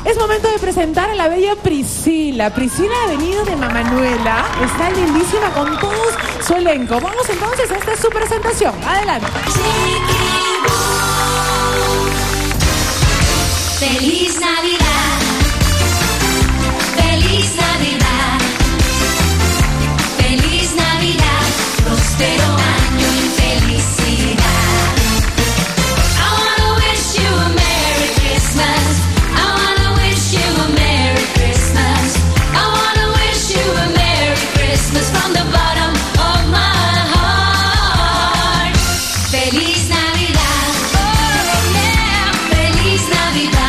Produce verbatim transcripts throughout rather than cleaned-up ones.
Es momento de presentar a la bella Priscila. Priscila ha venido de Mamanuela. Está lindísima con todo su elenco. Vamos entonces a esta es su presentación. Adelante. Feliz Navidad, feliz Navidad, feliz Navidad, próspero año y felicidad. I wanna wish you a Merry Christmas. I wanna wish you a Merry Christmas. I wanna wish you a Merry Christmas from the bottom of my heart. Feliz Navidad, oh yeah, feliz Navidad.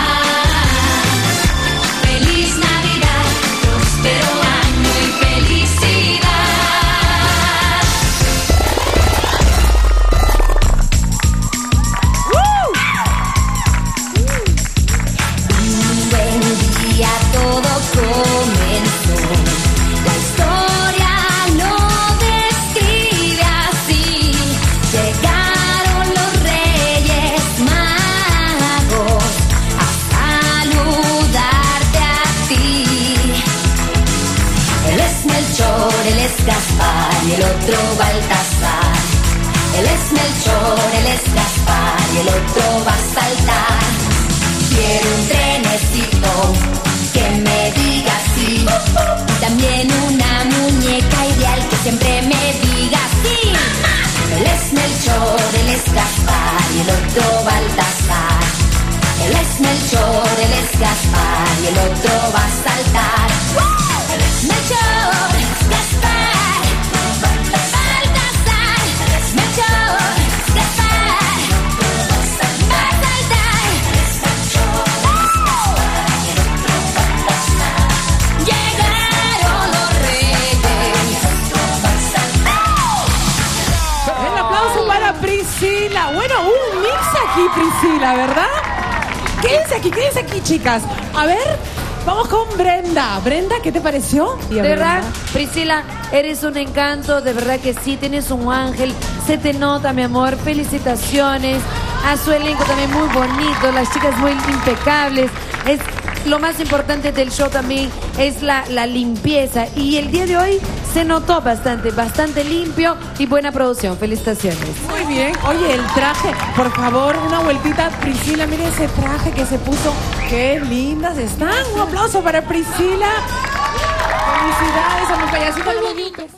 Él es Gaspar y el otro Baltasar. Él es Melchor, él es Gaspar y el otro va a saltar. Quiero un trenecito que me diga sí. Y también una muñeca ideal que siempre me diga sí. Él es Melchor, él es Gaspar y el otro Baltasar. Él es Melchor, él es Gaspar y el otro va a saltar. Él es Melchor, Gaspar, Baltasar. Melchor, Gaspar, va a saltar. Llegaron los reyes. El aplauso para Priscila. Bueno, un mix aquí, Priscila, ¿verdad? Quédense aquí, quédense aquí, chicas. A ver, vamos con Brenda. Brenda, ¿qué te pareció? De verdad, Priscila, eres un encanto, de verdad que sí, tienes un ángel, se te nota, mi amor, felicitaciones. A su elenco también muy bonito, las chicas muy impecables. Es lo más importante del show también, es la, la limpieza. Y el día de hoy se notó bastante, bastante limpio y buena producción. Felicitaciones. Muy bien. Oye, el traje, por favor, una vueltita. Priscila, mire ese traje que se puso. Qué lindas están. Un aplauso para Priscila. Felicidades a mi payasito.